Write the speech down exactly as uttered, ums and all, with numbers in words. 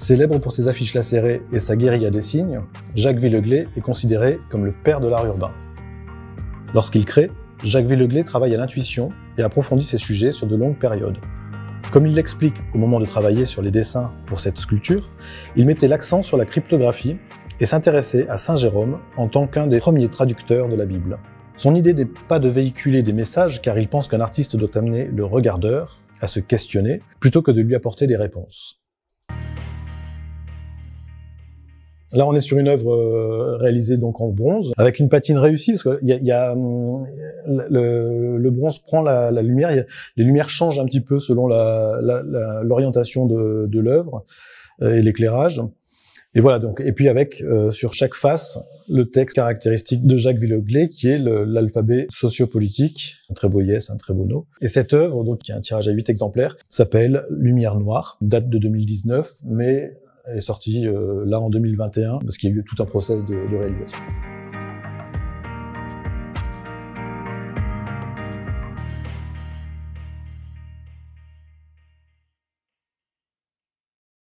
Célèbre pour ses affiches lacérées et sa guérilla des signes, Jacques Villeglé est considéré comme le père de l'art urbain. Lorsqu'il crée, Jacques Villeglé travaille à l'intuition et approfondit ses sujets sur de longues périodes. Comme il l'explique au moment de travailler sur les dessins pour cette sculpture, il mettait l'accent sur la cryptographie et s'intéressait à Saint Jérôme en tant qu'un des premiers traducteurs de la Bible. Son idée n'est pas de véhiculer des messages car il pense qu'un artiste doit amener le regardeur à se questionner plutôt que de lui apporter des réponses. Là, on est sur une œuvre euh, réalisée donc en bronze, avec une patine réussie, parce que y a, y a, hum, le, le bronze prend la, la lumière, y a, les lumières changent un petit peu selon la, la, la, l'orientation de, de l'œuvre euh, et l'éclairage. Et voilà, donc, et puis avec, euh, sur chaque face, le texte caractéristique de Jacques Villeglé, qui est le, l'alphabet sociopolitique, un très beau yes, un très beau no. Et cette œuvre, donc, qui a un tirage à huit exemplaires, s'appelle Lumière Noire, date de deux mille dix-neuf, mais est sortie euh, là en deux mille vingt et un, parce qu'il y a eu tout un process de, de réalisation.